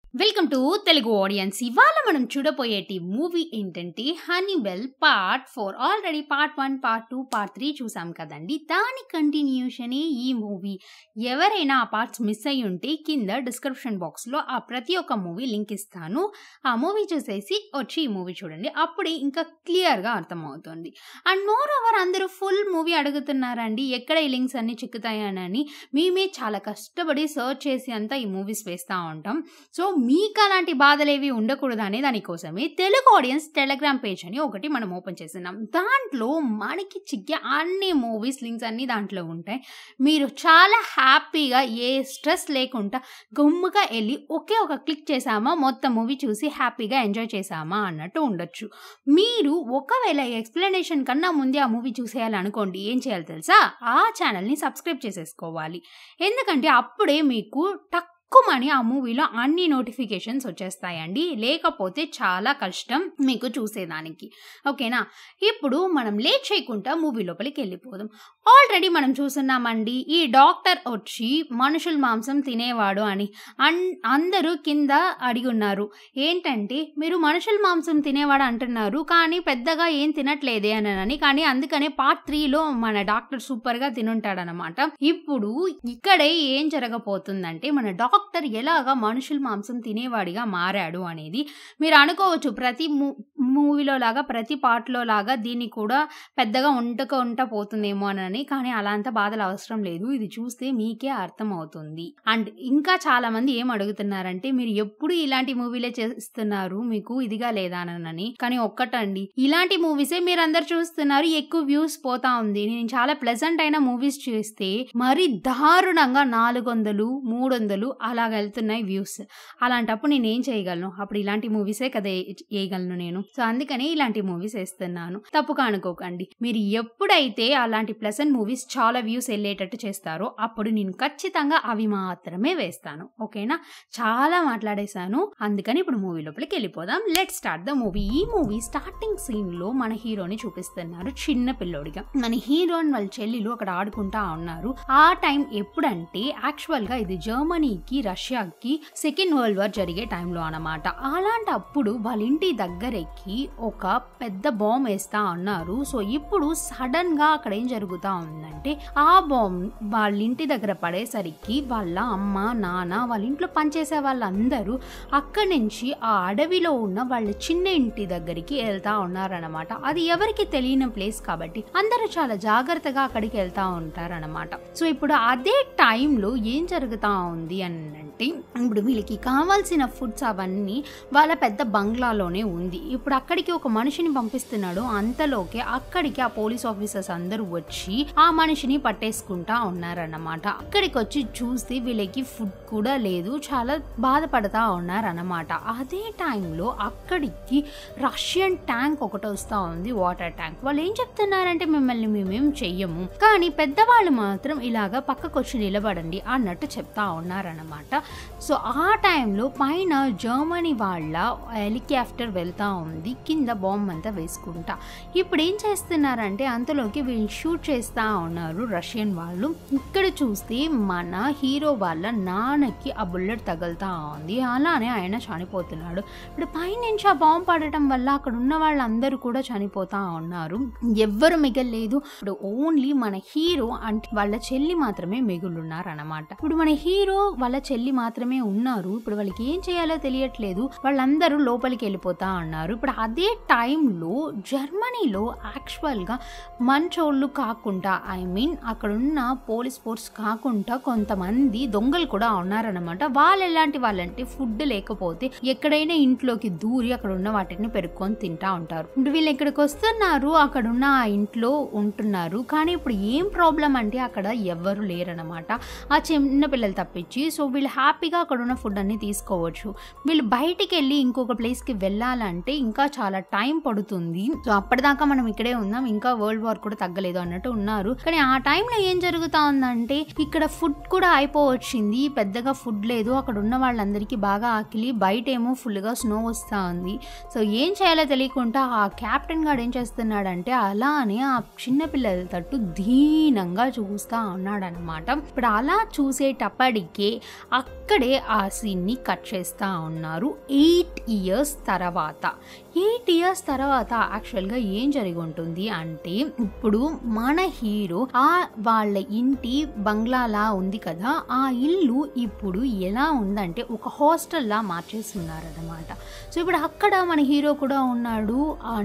Welcome to Telugu audience. ఇవాళ మనం చూడబోయేటి మూవీ ఏంటంటే Honeybell part 4. Already part 1, part 2, part 3 చూసాం కదండి. దాని కంటిన్యూషనే ఈ మూవీ. ఎవరైనా ఆ పార్ట్స్ మిస్ అయ్యి ఉంటే కింద డిస్క్రిప్షన్ బాక్స్లో ఆ ప్రతి ఒక్క మూవీ లింక్ ఇస్తాను. ఆ మూవీ చూసేసి వచ్చి ఈ మూవీ చూడండి. అప్పుడే ఇంకా క్లియర్గా అర్థమవుతుంది. అండ్ మోర్ ఓవర్ అందరూ ఫుల్ మూవీ అడుగుతున్నారండి, ఎక్కడ ఈ లింక్స్ అన్ని చిక్కుతాయని. మేమే చాలా కష్టపడి సర్చ్ చేసి అంతా ఈ మూవీస్ వేస్తూ ఉంటాం. సో మీకు అలాంటి బాధలేవి ఉండకూడదు అనే దానికోసమే తెలుగు ఆడియన్స్ టెలిగ్రామ్ పేజ్ అని ఒకటి మనం ఓపెన్ చేస్తున్నాం. దాంట్లో మనకి చిక్కే అన్ని మూవీస్ లింక్స్ అన్ని దాంట్లో ఉంటాయి. మీరు చాలా హ్యాపీగా ఏ స్ట్రెస్ లేకుండా గమ్ముగా వెళ్ళి ఒకే ఒక క్లిక్ చేసామా మొత్తం మూవీ చూసి హ్యాపీగా ఎంజాయ్ చేసామా అన్నట్టు ఉండొచ్చు. మీరు ఒకవేళ ఎక్స్ప్లెనేషన్ కన్నా ముందే ఆ మూవీ చూసేయాలనుకోండి, ఏం చేయాలి తెలుసా? ఆ ఛానల్ని సబ్స్క్రైబ్ చేసేసుకోవాలి. ఎందుకంటే అప్పుడే మీకు మని ఆ మూవీలో అన్ని నోటిఫికేషన్స్ వచ్చేస్తాయండి. లేకపోతే చాలా కష్టం మీకు చూసేదానికి. ఓకేనా? ఇప్పుడు మనం లేట్ చేయకుండా మూవీ లోపలికి వెళ్ళిపోదాం. ఆల్రెడీ మనం చూస్తున్నామండి, ఈ డాక్టర్ వచ్చి మనుషుల మాంసం తినేవాడు అని అందరూ కింద అడిగి ఉన్నారు. ఏంటంటే మీరు మనుషుల మాంసం తినేవాడు అంటున్నారు, కానీ పెద్దగా ఏం తినట్లేదే అని. కానీ అందుకనే పార్ట్ 3లో మన డాక్టర్ సూపర్గా తినుంటాడనమాట. ఇప్పుడు ఇక్కడే ఏం జరగబోతుందంటే, మన డాక్టర్ ఎలాగా మనుషుల మాంసం తినేవాడిగా మారాడు అనేది మీరు అనుకోవచ్చు. ప్రతి మూవీలో లాగా ప్రతి పార్ట్లో లాగా దీన్ని కూడా పెద్దగా ఉంట పోతుందేమో అని. కానీ అలా అంత బాధలు అవసరం లేదు. ఇది చూస్తే మీకే అర్థం అవుతుంది. అండ్ ఇంకా చాలా మంది ఏం అడుగుతున్నారంటే, మీరు ఎప్పుడు ఇలాంటి మూవీలే చేస్తున్నారు, మీకు ఇదిగా లేదా అని. కానీ ఒక్కటండి, ఇలాంటి మూవీసే మీరు అందరు చూస్తున్నారు, ఎక్కువ వ్యూస్ పోతా ఉంది. నేను చాలా ప్లెజెంట్ అయిన మూవీస్ చేస్తే మరి దారుణంగా 400, 300 అలాగ వెళ్తున్నాయి వ్యూస్. అలాంటప్పుడు నేను ఏం చేయగలను? అప్పుడు ఇలాంటి మూవీసే కదా వేయగలను నేను. సో అందుకని ఇలాంటి మూవీస్ వేస్తున్నాను. తప్పుగా అనుకోకండి. మీరు ఎప్పుడైతే అలాంటి ప్లెజెంట్ మూవీస్ చాలా వ్యూస్ వెళ్ళేటట్టు చేస్తారో అప్పుడు నేను ఖచ్చితంగా అవి మాత్రమే వేస్తాను. ఓకేనా? చాలా మాట్లాడేశాను, అందుకని ఇప్పుడు మూవీ లోపలికి వెళ్ళిపోదాం. Let start the movie. ఈ మూవీ స్టార్టింగ్ సీన్ లో మన హీరోని చూపిస్తున్నారు చిన్న పిల్లోడిగా. మన హీరోయిన్ వాళ్ళ చెల్లెలు అక్కడ ఆడుకుంటా ఉన్నారు. ఆ టైం ఎప్పుడంటే యాక్చువల్ గా ఇది జర్మనీకి రష్యాకి సెకండ్ వరల్డ్ వార్ జరిగే టైంలో అన్నమాట. అలాంటప్పుడు వాళ్ళ ఇంటి దగ్గరికి ఒక పెద్ద బాంబ్ వేస్తా ఉన్నారు. సో ఇప్పుడు సడన్ గా అక్కడ ఏం జరుగుతా ఉందంటే, ఆ బాంబ్ వాళ్ళ ఇంటి దగ్గర పడేసరికి వాళ్ళ అమ్మ, నాన్న, వాళ్ళ ఇంట్లో పనిచేసే వాళ్ళందరూ అక్కడి నుంచి ఆ అడవిలో ఉన్న వాళ్ళ చిన్న ఇంటి దగ్గరికి వెళ్తా ఉన్నారనమాట. అది ఎవరికి తెలియని ప్లేస్ కాబట్టి అందరూ చాలా జాగ్రత్తగా అక్కడికి వెళ్తా ఉంటారనమాట. సో ఇప్పుడు అదే టైంలో ఏం జరుగుతా ఉంది అంటే, ఇప్పుడు వీళ్ళకి కావాల్సిన ఫుడ్స్ అవన్నీ వాళ్ళ పెద్ద బంగ్లాలోనే ఉంది. ఇప్పుడు అక్కడికి ఒక మనిషిని పంపిస్తున్నాడు. అంతలోకే అక్కడికి ఆ పోలీస్ ఆఫీసర్స్ అందరూ వచ్చి ఆ మనిషిని పట్టేసుకుంటా ఉన్నారన్నమాట. అక్కడికి వచ్చి చూస్తే వీళ్ళకి ఫుడ్ కూడా లేదు, చాలా బాధపడతా ఉన్నారన్నమాట. అదే టైంలో అక్కడికి రష్యన్ ట్యాంక్ ఒకటి వస్తా ఉంది, వాటర్ ట్యాంక్. వాళ్ళు ఏం చెప్తున్నారంటే, మిమ్మల్ని మేమేం చెయ్యము, కానీ పెద్దవాళ్ళు మాత్రం ఇలాగా పక్కకు వచ్చి నిలబడండి అన్నట్టు చెప్తా ఉన్నారన్నమాట. సో ఆ టైంలో పైన జర్మనీ వాళ్ళ హెలికాప్టర్ వెళ్తా ఉంది, కింద బాంబ్ అంతా వేసుకుంటా. ఇప్పుడు ఏం చేస్తున్నారంటే, అంతలోకి వీళ్ళు షూట్ చేస్తా ఉన్నారు రష్యన్ వాళ్ళు. ఇక్కడ చూస్తే మన హీరో వాళ్ళ నాన్నకి ఆ బుల్లెట్ తగులుతా ఉంది. అలానే ఆయన చనిపోతున్నాడు. ఇప్పుడు పైనుంచి ఆ బాంబ్ పడటం వల్ల అక్కడ ఉన్న వాళ్ళందరూ కూడా చనిపోతా ఉన్నారు, ఎవ్వరు మిగలలేదు. ఇప్పుడు ఓన్లీ మన హీరో అంటే వాళ్ళ చెల్లి మాత్రమే మిగులున్నారు అన్నమాట. ఇప్పుడు మన హీరో వాళ్ళ చెల్లి మాత్రమే ఉన్నారు. ఇప్పుడు వాళ్ళకి ఏం చేయాలో తెలియట్లేదు, వాళ్ళందరూ లోపలికి వెళ్ళిపోతా ఉన్నారు. ఇప్పుడు అదే టైంలో జర్మనీలో యాక్చువల్ గా మంచోళ్ళు కాకుండా, అక్కడున్న పోలీస్ ఫోర్స్ కాకుండా కొంతమంది దొంగలు కూడా ఉన్నారనమాట. వాళ్ళు ఎలాంటి వాళ్ళంటే, ఫుడ్ లేకపోతే ఎక్కడైనా ఇంట్లోకి దూరి అక్కడ ఉన్న వాటిని పెరుక్కొని తింటా ఉంటారు. ఇప్పుడు వీళ్ళు ఇక్కడికి వస్తున్నారు, అక్కడున్న ఆ ఇంట్లో ఉంటున్నారు. కానీ ఇప్పుడు ఏం ప్రాబ్లం అంటే, అక్కడ ఎవ్వరు లేరనమాట, ఆ చిన్న పిల్లలు తప్పించి. సో వీళ్ళు హ్యాపీగా అక్కడ ఉన్న ఫుడ్ అన్ని తీసుకోవచ్చు. వీళ్ళు బయటికి వెళ్ళి ఇంకొక ప్లేస్కి వెళ్ళాలంటే ఇంకా ఇంకా చాలా టైం పడుతుంది, సో అప్పటిదాకా మనం ఇక్కడే ఉందాం, ఇంకా వరల్డ్ వార్ కూడా తగ్గలేదు అన్నట్టు ఉన్నారు. కానీ ఆ టైంలో ఏం జరుగుతా ఉందంటే ఇక్కడ ఫుడ్ కూడా అయిపోవచ్చింది, పెద్దగా ఫుడ్ లేదు, అక్కడ ఉన్న వాళ్ళందరికీ బాగా ఆకలి, బయట ఏమో ఫుల్గా స్నో వస్తూ ఉంది. సో ఏం చేయాలో తెలియకుండా ఆ క్యాప్టెన్ గారు ఏం చేస్తున్నాడంటే అలానే ఆ చిన్నపిల్లల తట్టు దీనంగా చూస్తూ ఉన్నాడు అనమాట. ఇప్పుడు అలా చూసేటప్పటికే అక్కడే ఆ సీన్ని కట్ చేస్తూ ఉన్నారు. 8 years తర్వాత. 8 years తర్వాత యాక్చువల్గా ఏం జరిగి ఉంటుంది అంటే ఇప్పుడు మన హీరో వాళ్ళ ఇంటి బంగ్లాలా ఉంది కదా, ఆ ఇల్లు ఇప్పుడు ఎలా ఉందంటే ఒక హాస్టల్లా మార్చేస్తున్నారన్నమాట. సో ఇప్పుడు అక్కడ మన హీరో కూడా ఉన్నాడు.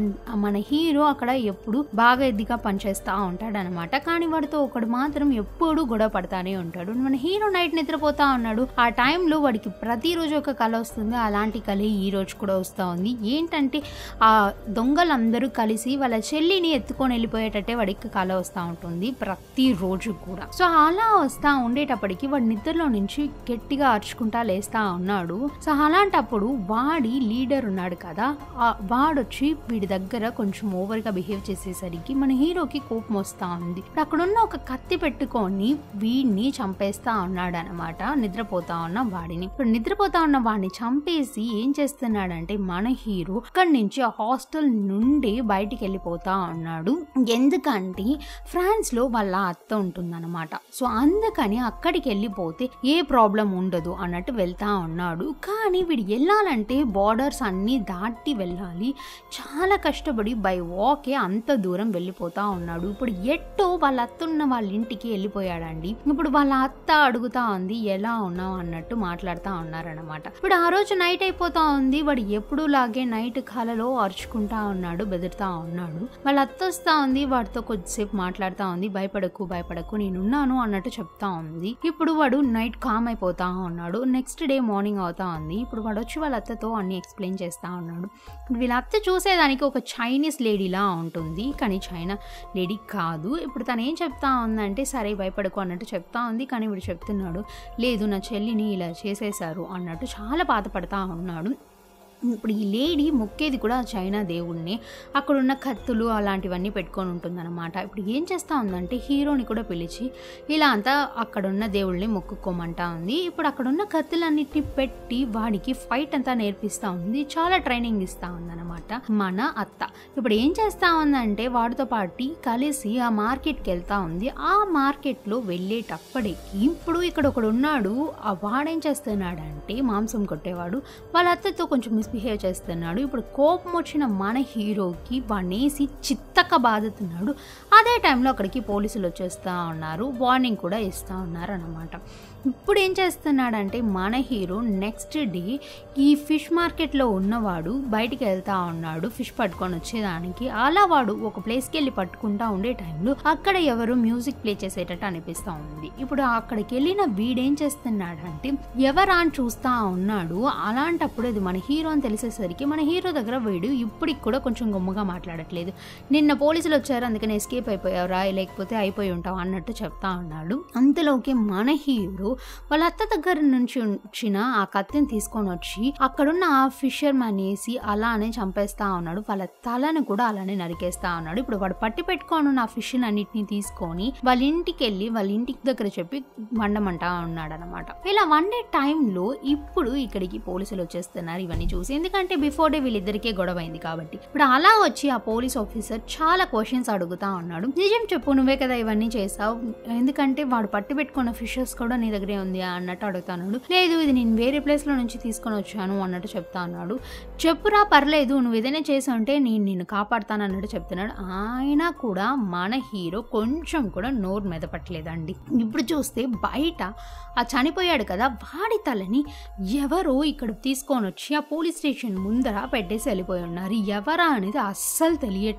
మన హీరో అక్కడ ఎప్పుడు బాగా ఎద్దిగా పనిచేస్తూ ఉంటాడు అనమాట. కానీ వాడితో ఒకడు మాత్రం ఎప్పుడు గొడవ పడతానే ఉంటాడు. మన హీరో నైట్ నిద్రపోతా ఉన్నాడు. ఆ టైంలో వాడికి ప్రతిరోజు ఒక కళ వస్తుంది. అలాంటి కళ ఈ రోజు కూడా వస్తూ ఉంది. ఏంటంటే ఆ దొంగలందరూ కలిసి వాళ్ళ చెల్లిని ఎత్తుకొని వెళ్ళిపోయేటట్టే వాడికి కళ వస్తూ ఉంటుంది ప్రతిరోజు కూడా. సో అలా వస్తూ ఉండేటప్పటికి వాడి నిద్రలో నుంచి గట్టిగా అరుచుకుంటా లేస్తా ఉన్నాడు. సో అలాంటప్పుడు వాడి లీడర్ ఉన్నాడు కదా, వాడొచ్చి వీడి దగ్గర కొంచెం ఓవర్గా బిహేవ్ చేసేసరికి మన హీరోకి కోపం వస్తూ ఉంది. అక్కడున్న ఒక కత్తి పెట్టుకొని వీడిని చంపేస్తా ఉన్నాడు అనమాట, నిద్రపోతా ఉన్న వాడిని. ఇప్పుడు నిద్రపోతా ఉన్న వాడిని చంపేసి ఏం చేస్తున్నాడంటే మన హీరో అక్కడి నుంచి ఆ హాస్టల్ నుండి బయటికి వెళ్ళిపోతా ఉన్నాడు. ఎందుకంటే ఫ్రాన్స్ లో వాళ్ళ అత్త ఉంటుందన్నమాట. సో అందుకని అక్కడికి వెళ్ళిపోతే ఏ ప్రాబ్లం ఉండదు అన్నట్టు వెళ్తా ఉన్నాడు. కానీ వీడు వెళ్ళాలంటే బార్డర్స్ అన్ని దాటి వెళ్ళాలి, చాలా కష్టపడి బై వాకే అంత దూరం వెళ్ళిపోతా ఉన్నాడు. ఇప్పుడు ఎట్టో వాళ్ళ అత్త ఉన్న వాళ్ళ ఇంటికి వెళ్ళిపోయాడండి. ఇప్పుడు వాళ్ళ అత్త అడుగుతా ఉంది ఎలా ఉన్నావు అన్నట్టు మాట్లాడుతూ ఉన్నారనమాట. ఇప్పుడు ఆ రోజు నైట్ అయిపోతా ఉంది. వాడు ఎప్పుడు లాగే నైట్ కలలో అరుచుకుంటా ఉన్నాడు, బెదురుతా ఉన్నాడు. వాళ్ళ అత్త వస్తా ఉంది, వాడితో కొద్దిసేపు మాట్లాడుతా ఉంది. భయపడకు భయపడకు నేనున్నాను అన్నట్టు చెప్తా ఉంది. ఇప్పుడు వాడు నైట్ కామ్ అయిపోతా ఉన్నాడు. నెక్స్ట్ డే మార్నింగ్ అవుతా ఉంది. ఇప్పుడు వాడు వచ్చి వాళ్ళ అత్తతో అన్ని ఎక్స్ప్లెయిన్ చేస్తా ఉన్నాడు. వీళ్ళ అత్త చూసేదానికి ఒక చైనీస్ లేడీలా ఉంటుంది, కానీ చైనా లేడీ కాదు. ఇప్పుడు తను ఏం చెప్తా ఉందంటే సరే భయపడకు అన్నట్టు చెప్తా ఉంది. కానీ వీడు చెప్తున్నాడు లేదు నా చెల్లిని ఇలా చేసేశారు అన్నట్టు చాలా బాధపడతా ఉన్నాడు. ఇప్పుడు ఈ లేడీ మొక్కేది కూడా చైనా దేవుణ్ణి, అక్కడున్న కత్తులు అలాంటివన్నీ పెట్టుకొని ఉంటుందన్నమాట. ఇప్పుడు ఏం చేస్తూ ఉందంటే హీరోని కూడా పిలిచి ఇలా అంతా అక్కడున్న దేవుళ్ళని మొక్కుకోమంటా ఉంది. ఇప్పుడు అక్కడున్న కత్తులన్నిటిని పెట్టి వాడికి ఫైట్ అంతా నేర్పిస్తూ ఉంది, చాలా ట్రైనింగ్ ఇస్తూ ఉందన్నమాట మన అత్త. ఇప్పుడు ఏం చేస్తూ ఉందంటే వాడితో పాటు కలిసి ఆ మార్కెట్కి వెళ్తా ఉంది. ఆ మార్కెట్లో వెళ్ళేటప్పటికి ఇప్పుడు ఇక్కడ ఒకడు ఉన్నాడు, ఆ వాడేం చేస్తున్నాడంటే మాంసం కొట్టేవాడు వాళ్ళ అత్తతో కొంచెం బిహేవ్ చేస్తున్నాడు. ఇప్పుడు కోపం వచ్చిన మన హీరోకి వాణేసి చిత్తక బాధతున్నాడు. అదే టైంలో అక్కడికి పోలీసులు వచ్చేస్తూ ఉన్నారు, వార్నింగ్ కూడా ఇస్తూ ఉన్నారు అన్నమాట. ఇప్పుడు ఏం చేస్తున్నాడంటే మన హీరో నెక్స్ట్ డే ఈ ఫిష్ మార్కెట్లో ఉన్నవాడు బయటికి వెళ్తా ఉన్నాడు ఫిష్ పట్టుకొని వచ్చేదానికి. అలా వాడు ఒక ప్లేస్కి వెళ్ళి పట్టుకుంటా ఉండే టైంలో అక్కడ ఎవరు మ్యూజిక్ ప్లే చేసేటట్టు అనిపిస్తూ ఉంది. ఇప్పుడు అక్కడికి వెళ్ళిన వీడేం చేస్తున్నాడంటే ఎవరా అని చూస్తా ఉన్నాడు. అలాంటప్పుడు అది మన హీరో అని తెలిసేసరికి మన హీరో దగ్గర వీడు ఇప్పటికి కూడా కొంచెం గమ్ముగా మాట్లాడట్లేదు. నిన్న పోలీసులు వచ్చారు అందుకని ఎస్కేప్ అయిపోయావురా, లేకపోతే అయిపోయి ఉంటావు అన్నట్టు చెప్తా ఉన్నాడు. అంతలోకి మన హీరో వాళ్ళ అత్త దగ్గర నుంచి వచ్చిన ఆ కత్తిని తీసుకొని వచ్చి అక్కడున్న ఆ ఫిషర్ మ్యాన్ వేసి అలానే చంపేస్తా ఉన్నాడు. వాళ్ళ తలను కూడా అలానే నరికేస్తా ఉన్నాడు. ఇప్పుడు వాడు పట్టి పెట్టుకొని ఉన్న ఆ ఫిష్ అన్నిటిని తీసుకొని వాళ్ళ ఇంటికి వెళ్ళి వాళ్ళ ఇంటికి దగ్గర చెప్పి వండమంటా ఉన్నాడు అనమాట. ఇలా వండే టైంలో ఇప్పుడు ఇక్కడికి పోలీసులు వచ్చేస్తున్నారు ఇవన్నీ చూసి, ఎందుకంటే బిఫోర్ డే వీళ్ళిద్దరికే గొడవ అయింది కాబట్టి. ఇప్పుడు అలా వచ్చి ఆ పోలీస్ ఆఫీసర్ చాలా క్వశ్చన్స్ అడుగుతా ఉన్నాడు. నిజం చెప్పు నువ్వే కదా ఇవన్నీ చేసావు, ఎందుకంటే వాడు పట్టి పెట్టుకున్న ఫిషెస్ కూడా నీ దగ్గరే ఉంది అన్నట్టు అడుగుతాడు. లేదు ఇది నేను వేరే ప్లేస్ లో నుంచి తీసుకొని వచ్చాను అన్నట్టు చెప్తా ఉన్నాడు. చెప్పురా పర్లేదు నువ్వు ఏదైనా చేసి ఉంటే నేను నిన్ను కాపాడుతాను అన్నట్టు చెప్తున్నాడు. ఆయన కూడా మన హీరో కొంచెం కూడా నోరు మెదపట్లేదండి. ఇప్పుడు చూస్తే బయట ఆ చనిపోయాడు కదా వాడి తలని ఎవరో ఇక్కడ తీసుకొని వచ్చి ఆ పోలీస్ స్టేషన్ ముందర పెట్టేసి వెళ్ళిపోయి ఉన్నారు. ఎవరా అనేది అస్సలు తెలియట్లేదు.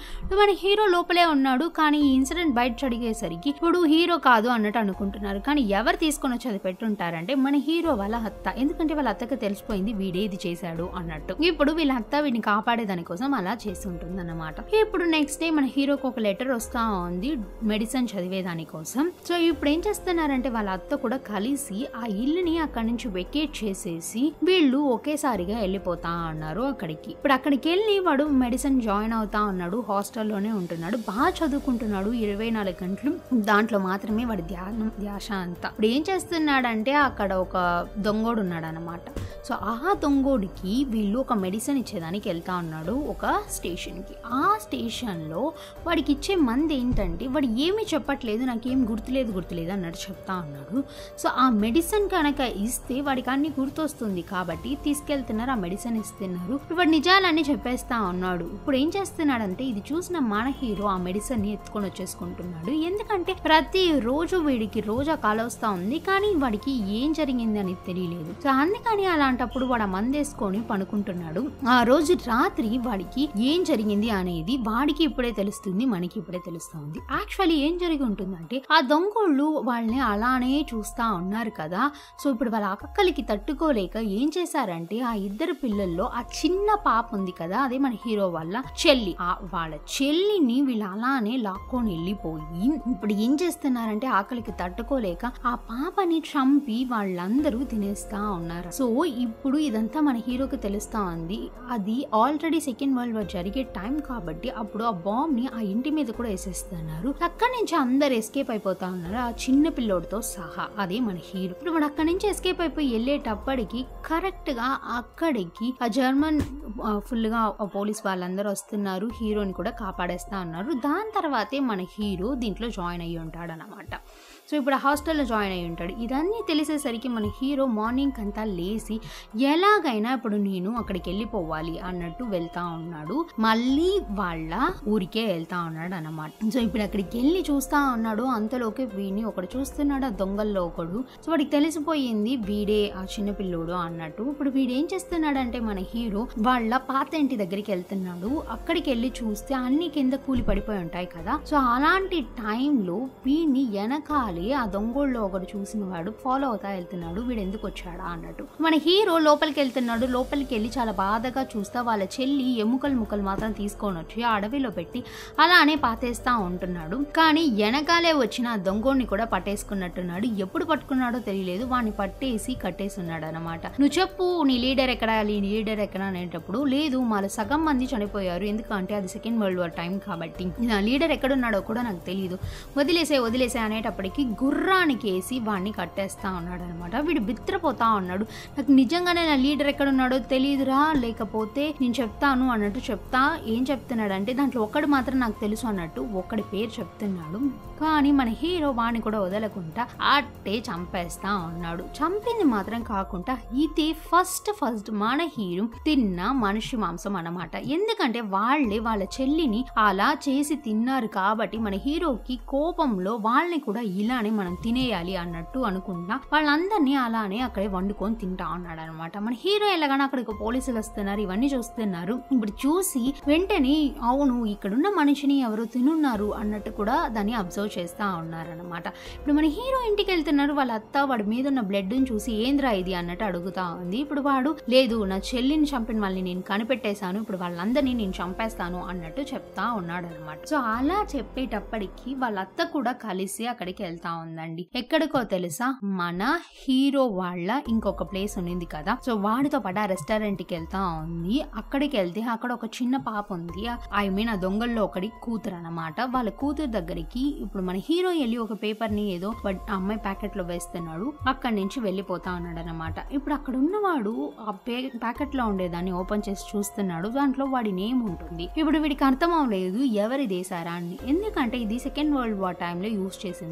మన హీరో లోపలే ఉన్నాడు. కానీ ఈ ఇన్సిడెంట్ బయట చడిగేసరికి ఇప్పుడు హీరో కాదు అన్నట్టు అనుకుంటున్నారు. కానీ ఎవరు తీసుకొని వచ్చి అది పెట్టుంటారంటే మన హీరో వాళ్ళ అత్త. ఎందుకంటే వాళ్ళ అత్తకి తెలిసిపోయింది వీడే ఇది చేశాడు అన్నట్టు. ఇప్పుడు వీళ్ళ అత్త వీడిని కాపాడే దానికోసం అలా చేసి ఉంటుంది అన్నమాట. ఇప్పుడు నెక్స్ట్ డే మన హీరోకి ఒక లెటర్ వస్తా ఉంది మెడిసిన్ చదివేదాని కోసం. సో ఇప్పుడు ఏం చేస్తున్నారంటే వాళ్ళ అత్త కూడా కలిసి ఆ ఇల్లుని అక్కడి నుంచి వెకేట్ చేసేసి వీళ్ళు ఒకేసారిగా వెళ్ళిపోతా ఉన్నారు అక్కడికి. ఇప్పుడు అక్కడికి వెళ్ళి వాడు మెడిసిన్ జాయిన్ అవుతా ఉన్నాడు. హాస్టల్లోనే ఉంటున్నాడు. బాగా చదువుకుంటున్నాడు 24 గంటలు. దాంట్లో మాత్రమే వాడి ధ్యాస అంతా. ఇప్పుడు ఏం చేస్తున్నాడంటే అక్కడ ఒక దొంగోడు ఉన్నాడు అనమాట. సో ఆ దొంగోడికి వీళ్ళు ఒక మెడిసిన్ ఇచ్చేదానికి వెళ్తా ఉన్నాడు ఒక స్టేషన్కి. ఆ స్టేషన్లో వాడికి ఇచ్చే మంది ఏంటంటే వాడు ఏమీ చెప్పట్లేదు, నాకేం గుర్తులేదు అన్నట్టు చెప్తా ఉన్నాడు. సో ఆ మెడిసిన్ కనుక ఇస్తే వాడికి అన్ని గుర్తొస్తుంది కాబట్టి తీసుకెళ్తున్నారు. ఆ మెడిసిన్ ఇస్తున్నారు. ఇప్పుడు వాడు నిజాలన్నీ చెప్పేస్తా ఉన్నాడు. ఇప్పుడు ఏం చేస్తున్నాడంటే ఇది చూసిన మన హీరో ఆ మెడిసిన్ ని ఎత్తుకొని వచ్చేసుకుంటున్నాడు. ఎందుకంటే ప్రతి రోజు వీడికి రోజా కాలొస్తా ఉంది కానీ వాడికి ఏం జరిగింది అని తెలియలేదు. సో అందుకని అలాంటప్పుడు వాడు మందేసుకొని పనుకుంటున్నాడు. ఆ రోజు రాత్రి వాడికి ఏం జరిగింది అనేది వాడికి ఇప్పుడే తెలుస్తుంది, మనకి ఇప్పుడే తెలుస్తుంది. యాక్చువల్లీ ఏం జరిగి ఉంటుందంటే ఆ దొంగోళ్ళు వాళ్ళని అలానే చూస్తా ఉన్నారు కదా. సో ఇప్పుడు వాళ్ళ అక్కలికి తట్టుకోలేక ఏం చేశారంటే ఆ ఇద్దరు పిల్లల్లో ఆ చిన్న పాప ఉంది కదా, అదే మన హీరో వాళ్ళ చెల్లి, వాళ్ళ చెల్లిని వీళ్ళు అలానే లాక్కొని వెళ్ళిపోయి ఇప్పుడు ఏం చేస్తున్నారంటే ఆకలికి తట్టుకోలేక ఆ పాపని చంపి వాళ్ళందరూ తినేస్తా ఉన్నారు. సో ఇప్పుడు ఇదంతా మన హీరోకి తెలుస్తా ఉంది. అది ఆల్రెడీ సెకండ్ వరల్డ్ వార్ జరిగే టైం కాబట్టి అప్పుడు ఆ బాంబ్ ని ఆ ఇంటి మీద కూడా వేసేస్తున్నారు. అక్కడి నుంచి అందరు ఎస్కేప్ అయిపోతా ఉన్నారు ఆ చిన్న పిల్లోడితో సహా. అదే మన హీరో. ఇప్పుడు వాడు అక్కడి నుంచి ఎస్కేప్ అయిపోయి వెళ్ళేటప్పటికి కరెక్ట్ గా అక్కడికి ఆ జర్మన్ ఫుల్ గా పోలీస్ వాళ్ళందరూ వస్తున్నారు. హీరోని కూడా కాపాడేస్తా ఉన్నారు. దాని తర్వాతే మన హీరో దీంట్లో జాయిన్ అయ్యి ఉంటాడు అన్నమాట. సో ఇప్పుడు హాస్టల్లో జాయిన్ అయ్యి ఉంటాడు. ఇదన్నీ తెలిసేసరికి మన హీరో మార్నింగ్ అంతా లేచి ఎలాగైనా ఇప్పుడు నేను అక్కడికి వెళ్ళిపోవాలి అన్నట్టు వెళ్తా ఉన్నాడు. మళ్ళీ వాళ్ళ ఊరికే వెళ్తా ఉన్నాడు అన్నమాట. సో ఇప్పుడు అక్కడికి వెళ్ళి చూస్తా ఉన్నాడు. అంతలోకి వీడిని ఒకడు చూస్తున్నాడు, ఆ దొంగల్లో ఒకడు. సో వాడికి తెలిసిపోయింది వీడే ఆ చిన్నపిల్లోడు అన్నట్టు. ఇప్పుడు వీడు ఏం చేస్తున్నాడంటే మన హీరో వాళ్ళ పాత ఇంటి దగ్గరికి వెళ్తున్నాడు. అక్కడికి వెళ్ళి చూస్తే అన్ని కింద కూలి పడిపోయి ఉంటాయి కదా. సో అలాంటి టైంలో వీడిని వెనకాలే ఆ దొంగోళ్ళు ఒకడు చూసిన వాడు ఫాలో అవుతా వెళ్తున్నాడు. వీడు ఎందుకు వచ్చాడా అన్నట్టు. మన హీరో లోపలికి వెళ్తున్నాడు. లోపలికి వెళ్ళి చాలా బాధగా చూస్తా వాళ్ళ చెల్లి ముక్కలు మాత్రం తీసుకొని వచ్చి ఆ అడవిలో పెట్టి అలానే పాతేస్తా ఉంటున్నాడు. కానీ వెనకాలే వచ్చిన ఆ దొంగోడిని కూడా పట్టేసుకున్నట్టున్నాడు. ఎప్పుడు పట్టుకున్నాడో తెలియలేదు. వాడిని పట్టేసి కట్టేసి ఉన్నాడు అనమాట. నువ్వు చెప్పు నీ లీడర్ ఎక్కడ అనేటప్పుడు లేదు మాలో సగం మంది చనిపోయారు, ఎందుకంటే అది సెకండ్ వరల్డ్ వార్ టైం కాబట్టి నా లీడర్ ఎక్కడున్నాడో కూడా నాకు తెలియదు, వదిలేసే అనేటప్పటికి గుర్రానికి వేసి వాడిని కట్టేస్తా ఉన్నాడు అనమాట. వీడు బిత్రపోతా ఉన్నాడు. నాకు నిజంగానే నా లీడర్ ఎక్కడున్నాడో తెలియదురా, లేకపోతే నేను చెప్తాను అన్నట్టు ఏం చెప్తున్నాడు అంటే దాంట్లో ఒక్కడు మాత్రం నాకు తెలుసు అన్నట్టు ఒక్కడి పేరు చెప్తున్నాడు. కానీ మన హీరో వాడిని కూడా వదలకుండా అట్టే చంపేస్తా ఉన్నాడు. చంపింది మాత్రం కాకుండా ఇది ఫస్ట్ మన హీరో తిన్న మనిషి మాంసం అన్నమాట. ఎందుకంటే వాళ్ళ చెల్లిని అలా చేసి తిన్నారు కాబట్టి మన హీరోకి కోపంలో వాళ్ళని కూడా ఇలానే మనం తినేయాలి అన్నట్టు అనుకుంటా వాళ్ళందరినీ అలానే అక్కడే వండుకొని తింటా ఉన్నాడు అనమాట. మన హీరో ఎలాగానే అక్కడికి పోలీసులు వస్తున్నారు, ఇవన్నీ చూస్తున్నారు. ఇప్పుడు చూసి వెంటనే అవును ఇక్కడున్న మనిషిని ఎవరో తినున్నారు అన్నట్టు కూడా దాన్ని అబ్జర్వ్ చేస్తా ఉన్నారనమాట. ఇప్పుడు మన హీరో ఇంటికి వెళ్తున్నారు. వాళ్ళ అత్త వాడి మీద ఉన్న బ్లడ్ ని చూసి ఏంద్రా ఇది అన్నట్టు అడుగుతా ఉంది. ఇప్పుడు వాడు లేదు నా చెల్లిని చంపిన వాళ్ళని నేను కనిపెట్టేశాను, ఇప్పుడు వాళ్ళందరినీ నేను చంపేస్తాను అన్నట్టు చెప్తా ఉన్నాడు అనమాట. సో అలా చెప్పేటప్పటికి వాళ్ళ అత్త కూడా కలిసి అక్కడికి వెళ్తా ఉందండి. ఎక్కడికో తెలుసా, మన హీరో వాళ్ళ ఇంకొక ప్లేస్ ఉంది కదా, సో వాడితో పాటు ఆ రెస్టారెంట్ కి వెళ్తా ఉంది. అక్కడికి వెళ్తే అక్కడ ఒక చిన్న పాప ఉంది. ఐ మీన్ ఆ దొంగల్లో ఒకటి కూతురు అనమాట. వాళ్ళ కూతురు దగ్గరికి ఇప్పుడు మన హీరో వెళ్ళి ఒక పేపర్ ని ఏదో అమ్మాయి ప్యాకెట్ లో వేస్తున్నాడు. అక్కడి నుంచి వెళ్ళిపోతా ఉన్నాడు అనమాట. ఇప్పుడు అక్కడ ఉన్నవాడు ఆ ప్యాకెట్ లో ఉండేదాన్ని ఓపెన్ చేసి చూస్తున్నాడు. దాంట్లో వాడి నేమ్ ఉంటుంది. ఇప్పుడు వీడికి అర్థం అవ్వలేదు ఎవరి దేశారా అని, ఎందుకంటే ఇది సెకండ్ వరల్డ్ వార్ టైంలో యూజ్ చేసింది అనమాట.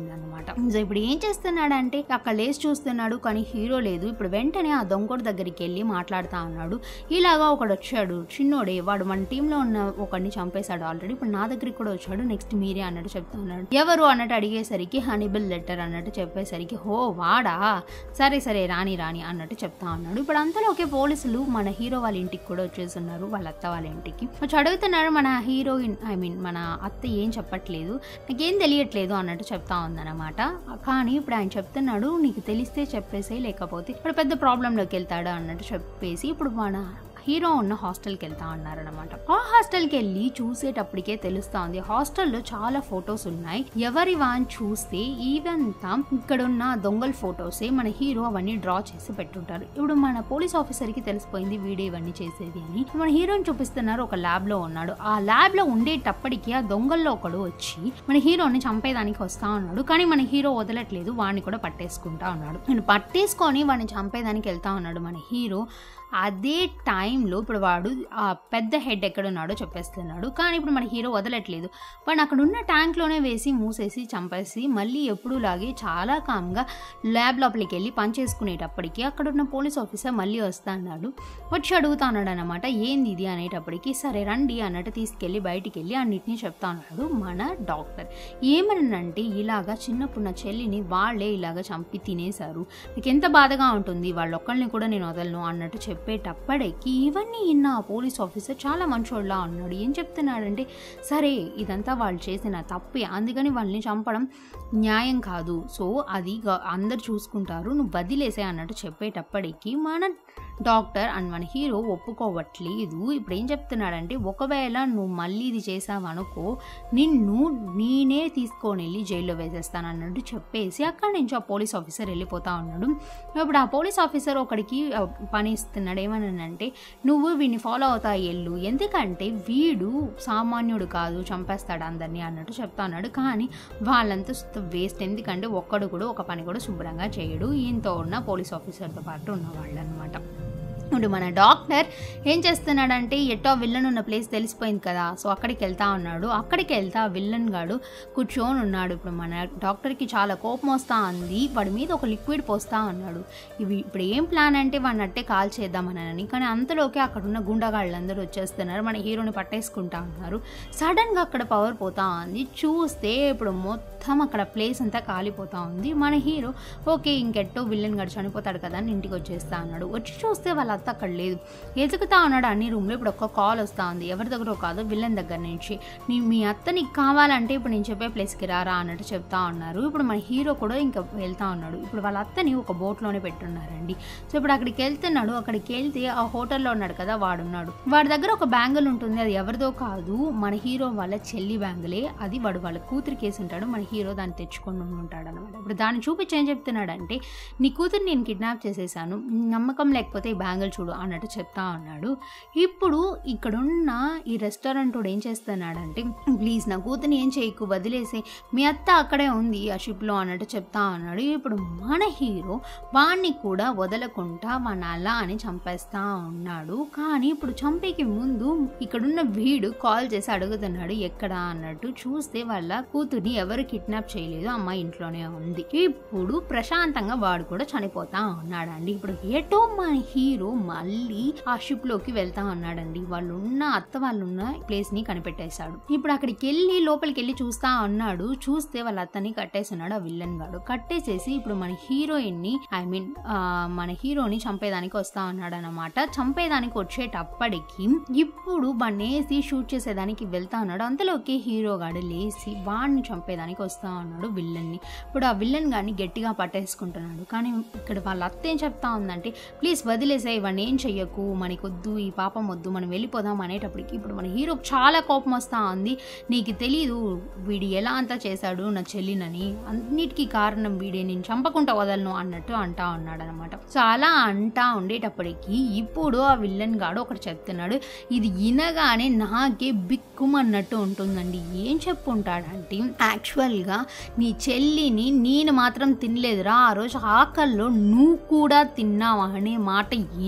అనమాట. సో ఇప్పుడు ఏం చేస్తున్నాడంటే అక్కడ లేచి చూస్తున్నాడు, కానీ హీరో లేదు. ఇప్పుడు వెంటనే ఆ దొంగోడు దగ్గరికి వెళ్ళి మాట్లాడుతా ఉన్నాడు. ఇలాగా ఒకడు వచ్చాడు, చిన్నోడే, వాడు మన టీంలో ఉన్న ఒకడిని చంపేశాడు ఆల్రెడీ, ఇప్పుడు నా దగ్గరికి కూడా వచ్చాడు, నెక్స్ట్ మీరే అన్నట్టు చెప్తా ఉన్నాడు. ఎవరు అన్నట్టు అడిగేసరికి హనీబల్ లెటర్ అన్నట్టు చెప్పేసరికి హో వాడా, సరే సరే రాని రాని అన్నట్టు చెప్తా ఉన్నాడు. ఇప్పుడు అంతలోకే పోలీసులు మన హీరో వాళ్ళ ఇంటికి కూడా వచ్చేస్తున్నారు, వాళ్ళ అత్త వాళ్ళ ఇంటికి వచ్చి అడుగుతున్నారు. మన హీరోయిన్ మన అత్త ఏం చెప్పట్లేదు, నాకేం తెలియట్లేదు అన్నట్టు చెప్తా ఉందన్నమాట. కానీ ఇప్పుడు ఆయన చెప్తున్నాడు, నీకు తెలిస్తే చెప్పేసి, లేకపోతే ఇప్పుడు పెద్ద ప్రాబ్లంలోకి వెళ్తాడు అన్నట్టు చెప్పేసి ఇప్పుడు మన హీరో ఉన్న హాస్టల్కి వెళ్తా ఉన్నారనమాట. ఆ హాస్టల్కి వెళ్ళి చూసేటప్పటికే తెలుస్తా ఉంది, హాస్టల్లో చాలా ఫొటోస్ ఉన్నాయి. ఎవరి వాన్ చూస్తే ఇవంతా ఇక్కడున్న దొంగల ఫొటోసే, మన హీరో అవన్నీ డ్రా చేసి పెట్టుంటారు. ఇప్పుడు మన పోలీస్ ఆఫీసర్కి తెలిసిపోయింది వీడియో ఇవన్నీ చేసేది అని. మన హీరోని చూపిస్తున్నారు, ఒక ల్యాబ్ లో ఉన్నాడు. ఆ ల్యాబ్ లో ఉండేటప్పటికి ఆ దొంగల్లో ఒకడు వచ్చి మన హీరోని చంపేదానికి వస్తా ఉన్నాడు. కానీ మన హీరో వదలట్లేదు, వాడిని కూడా పట్టేసుకుంటా ఉన్నాడు. నేను పట్టేసుకొని వాడిని చంపేదానికి వెళ్తా ఉన్నాడు మన హీరో. అదే టైంలో ఇప్పుడు వాడు ఆ పెద్ద హెడ్ ఎక్కడున్నాడో చెప్పేస్తున్నాడు. కానీ ఇప్పుడు మన హీరో వదలట్లేదు, వాడిని అక్కడ ఉన్న ట్యాంక్లోనే వేసి మూసేసి చంపేసి మళ్ళీ ఎప్పుడూలాగే చాలా కామ్గా ల్యాబ్ లోపలికి వెళ్ళి పని చేసుకునేటప్పటికి అక్కడున్న పోలీస్ ఆఫీసర్ మళ్ళీ వస్తా అన్నాడు. వచ్చి అడుగుతా ఉన్నాడు అనమాట, ఏంది ఇది అనేటప్పటికి సరే రండి అన్నట్టు తీసుకెళ్ళి బయటికి వెళ్ళి అన్నిటినీ చెప్తా ఉన్నాడు మన డాక్టర్. ఏమనంటే ఇలాగా చిన్నప్పుడు నా చెల్లిని వాళ్ళే ఇలాగా చంపి తినేశారు, నాకు ఎంత బాధగా ఉంటుంది, వాళ్ళొక్కళ్ళని కూడా నేను వదలను అన్నట్టు చెప్పేటప్పటికి ఇవన్నీ ఇన్న పోలీస్ ఆఫీసర్ చాలా మంచోళ్ళ ఉన్నాడు. ఏం చెప్తున్నాడంటే సరే ఇదంతా వాళ్ళు చేసిన తప్పే, అందుకని వాళ్ళని చంపడం న్యాయం కాదు, సో అది అందరు చూసుకుంటారు, నువ్వు వదిలేసే అన్నట్టు చెప్పేటప్పటికి మన డాక్టర్ అండ్ మన హీరో ఒప్పుకోవట్లేదు. ఇప్పుడు ఏం చెప్తున్నాడంటే ఒకవేళ నువ్వు మళ్ళీ ఇది చేసావనుకో నేనే తీసుకొని వెళ్ళి జైల్లో వేసేస్తాను అన్నట్టు చెప్పేసి అక్కడి నుంచి ఆ పోలీస్ ఆఫీసర్ వెళ్ళిపోతా ఉన్నాడు. ఇప్పుడు ఆ పోలీస్ ఆఫీసర్ ఒకడికి పని ఇస్తున్నాడు. ఏమనంటే నువ్వు వీడిని ఫాలో అవుతా వెళ్ళు, ఎందుకంటే వీడు సామాన్యుడు కాదు, చంపేస్తాడు అందరినీ అన్నట్టు చెప్తా ఉన్నాడు. కానీ వాళ్ళంతా వేస్ట్, ఎందుకంటే ఒక్కడు కూడా ఒక పని కూడా శుభ్రంగా చేయడు, ఈయనతో ఉన్న పోలీస్ ఆఫీసర్తో పాటు ఉన్నవాళ్ళు అనమాట. ఇప్పుడు మన డాక్టర్ ఏం చేస్తున్నాడంటే ఎట్టో విల్లన్ ఉన్న ప్లేస్ తెలిసిపోయింది కదా, సో అక్కడికి వెళ్తా ఉన్నాడు. అక్కడికి వెళ్తా విల్లన్ గాడు కూర్చొని ఉన్నాడు. ఇప్పుడు మన డాక్టర్కి చాలా కోపం వస్తూ ఉంది, వాడి మీద ఒక లిక్విడ్ పోస్తా ఉన్నాడు. ఇప్పుడు ఏం ప్లాన్ అంటే వాడిని అట్టే కాల్ చేద్దామని, కానీ అంతలోకి అక్కడ ఉన్న గుండగాళ్ళందరూ వచ్చేస్తున్నారు, మన హీరోని పట్టేసుకుంటా ఉన్నారు. సడన్గా అక్కడ పవర్ పోతా ఉంది, చూస్తే ఇప్పుడు మొత్తం అక్కడ ప్లేస్ అంతా కాలిపోతా ఉంది. మన హీరో ఓకే ఇంకెట్టో విల్లన్ గాడు చనిపోతాడు కదా అని ఇంటికి వచ్చేస్తా అన్నాడు. వచ్చి చూస్తే వాళ్ళ అత్త అక్కడ లేదు, ఎదుగుతా ఉన్నాడు అన్ని రూమ్లో. ఇప్పుడు ఒక కాల్ వస్తూ ఉంది, ఎవరి దగ్గర కాదు విల్లన్ దగ్గర నుంచి, మీ అత్త నీకు కావాలంటే ఇప్పుడు నేను చెప్పే ప్లేస్కి రారా అన్నట్టు చెప్తా ఉన్నారు. ఇప్పుడు మన హీరో కూడా ఇంకా వెళ్తా ఉన్నాడు. ఇప్పుడు వాళ్ళ అత్తని ఒక బోట్లోనే పెట్టున్నారండి. సో ఇప్పుడు అక్కడికి వెళ్తున్నాడు. అక్కడికి వెళ్తే ఆ హోటల్లో ఉన్నాడు కదా వాడున్నాడు, వాడి దగ్గర ఒక బ్యాంగిల్ ఉంటుంది, అది ఎవరిదో కాదు మన హీరో వాళ్ళ చెల్లి బ్యాంగిలే, అది వాడు వాళ్ళ కూతురికి వేసి ఉంటాడు, మన హీరో దాన్ని తెచ్చుకొని ఉంటాడు అనమాట. ఇప్పుడు దాన్ని చూపించి ఏం చెప్తున్నాడంటే నీ కూతురు నేను కిడ్నాప్ చేసేసాను, నమ్మకం లేకపోతే ఈ బ్యాంగిల్ చూడు అన్నట్టు చెప్తా ఉన్నాడు. ఇప్పుడు ఇక్కడున్న ఈ రెస్టారెంట్ ఏం చేస్తున్నాడంటే ప్లీజ్ నా కూతుర్ని ఏం చేయకు, వదిలేసి మీ అత్త అక్కడే ఉంది ఆ షిప్లో అన్నట్టు చెప్తా ఉన్నాడు. ఇప్పుడు మన హీరో వాణ్ణి కూడా వదలకుండా వాడిని అలా అని చంపేస్తా ఉన్నాడు. కానీ ఇప్పుడు చంపేకి ముందు ఇక్కడున్న వీడు కాల్ చేసి అడుగుతున్నాడు ఎక్కడ అన్నట్టు. చూస్తే వాళ్ళ కూతుర్ని ఎవరు కిడ్నాప్ చేయలేదు, అమ్మాయి ఇంట్లోనే ఉంది. ఇప్పుడు ప్రశాంతంగా వాడు కూడా చనిపోతా ఉన్నాడండి. ఇప్పుడు ఏటో మన హీరో మళ్ళీ ఆ షిప్ లోకి వెళ్తా ఉన్నాడండి. వాళ్ళు ఉన్న అత్త వాళ్ళు ఉన్న ప్లేస్ ని కనిపెట్టేశాడు. ఇప్పుడు అక్కడికి వెళ్ళి లోపలికి వెళ్ళి చూస్తా ఉన్నాడు. చూస్తే వాళ్ళ అత్తని కట్టేస్తున్నాడు ఆ విల్లన్ గాడు. కట్టేసేసి ఇప్పుడు మన హీరోయిన్ ని మన హీరోని చంపేదానికి వస్తా ఉన్నాడు అనమాట. చంపేదానికి వచ్చేటప్పటికి ఇప్పుడు బండేసి షూట్ చేసేదానికి వెళ్తా ఉన్నాడు. అంతలోకి హీరో గాడు లేచి వాడిని చంపేదానికి వస్తా ఉన్నాడు విల్లన్ ని. ఇప్పుడు ఆ విల్లన్ గాడిని గట్టిగా పట్టేసుకుంటున్నాడు. కానీ ఇక్కడ వాళ్ళ అత్త ఏం చెప్తా ఉందంటే ప్లీజ్ వదిలేసే, ఇవన్నీ ఏం చెయ్యకు, మనకొద్దు, ఈ పాపం వద్దు, మనం వెళ్ళిపోదాం అనేటప్పటికి ఇప్పుడు మన హీరోకి చాలా కోపం వస్తా ఉంది. నీకు తెలీదు వీడు ఎలా అంతా చేశాడు నా చెల్లినని, అన్నిటికీ కారణం వీడే, నేను చంపకుండా వదలను అన్నట్టు అంటా ఉన్నాడు అనమాట. సో అలా అంటా ఉండేటప్పటికి ఇప్పుడు ఆ విల్లన్ గాడు ఒకటి చెప్తున్నాడు. ఇది వినగానే నాకే బిక్కుమన్నట్టు ఉంటుందండి. ఏం చెప్పుంటాడంటే యాక్చువల్గా నీ చెల్లిని నేను మాత్రం తినలేదురా, ఆ రోజు ఆకల్లో నువ్వు కూడా తిన్నావా అనే మాట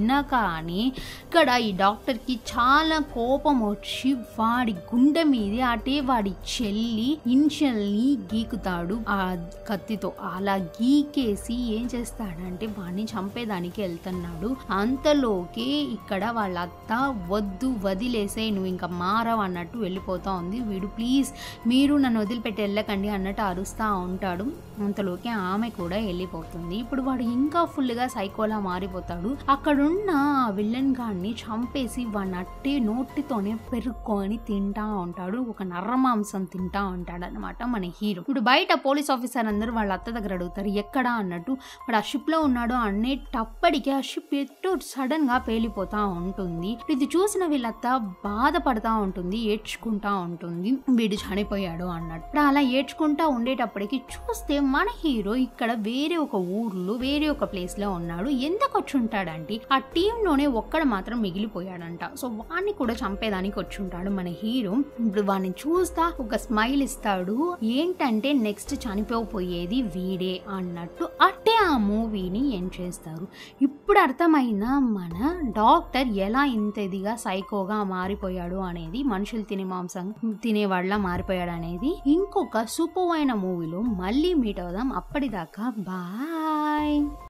వినగానే ఇక్కడ ఈ డాక్టర్కి చాలా కోపం వచ్చి వాడి గుండె మీద అటే వాడి చెల్లి ఇన్షియల్ని గీకుతాడు ఆ కత్తితో. అలా గీకేసి ఏం చేస్తాడంటే వాడిని చంపేదానికి వెళ్తున్నాడు. అంతలోకే ఇక్కడ వాళ్ళ అత్త వద్దు వదిలేసే, నువ్వు ఇంకా మారవు అన్నట్టు వెళ్ళిపోతా ఉంది. వీడు ప్లీజ్ మీరు నన్ను వదిలిపెట్టి వెళ్ళకండి అన్నట్టు అరుస్తూ ఉంటాడు. అంతలోకి ఆమె కూడా వెళ్ళిపోతుంది. ఇప్పుడు వాడు ఇంకా ఫుల్గా సైకోలా మారిపోతాడు. అక్కడున్న విలన్ గాడిని చంపేసి వాడిని అట్టే నోటితోనే పెరుక్కొని తింటా ఉంటాడు. ఒక నర్రమాంసం తింటా ఉంటాడు అనమాట మన హీరో. ఇప్పుడు బయట పోలీస్ ఆఫీసర్ అందరూ వాళ్ళ అత్త దగ్గర అడుగుతారు ఎక్కడా అన్నట్టు. వాడు ఆ షిప్ లో ఉన్నాడు అనేటప్పటికీ ఆ షిప్ ఎటు సడన్ గా పేలిపోతా ఉంటుంది. ఇది చూసిన వీళ్ళత్త బాధపడతా ఉంటుంది, ఏడ్చుకుంటా ఉంటుంది వీడు చనిపోయాడు అన్నట్టు. ఇప్పుడు అలా ఏడ్చుకుంటా ఉండేటప్పటికి చూస్తే మన హీరో ఇక్కడ వేరే ఒక ఊర్లో వేరే ఒక ప్లేస్ లో ఉన్నాడు. ఎందుకు వచ్చి ఉంటాడంటే ఆ టీమ్ లోనే ఒక్కడు మాత్రం మిగిలిపోయాడంట. సో వాడిని కూడా చంపేదానికి వచ్చి ఉంటాడు మన హీరో. ఇప్పుడు వాడిని చూస్తా ఒక స్మైల్ ఇస్తాడు. ఏంటంటే నెక్స్ట్ చనిపోయేది వీడే అన్నట్టు అట్టే ఆ మూవీని ఎండ్ చేస్తారు. ఇప్పుడు అర్థమైందా మన డాక్టర్ ఎలా ఇంతదిగా సైకోగా మారిపోయాడు అనేది, మనుషులు తినే మాంసం తినేవాళ్ళ మారిపోయాడు అనేది. ఇంకొక సూపర్ అయిన మూవీలో మళ్ళీ మీట్ అవుదాం. అప్పటిదాకా బాయ్.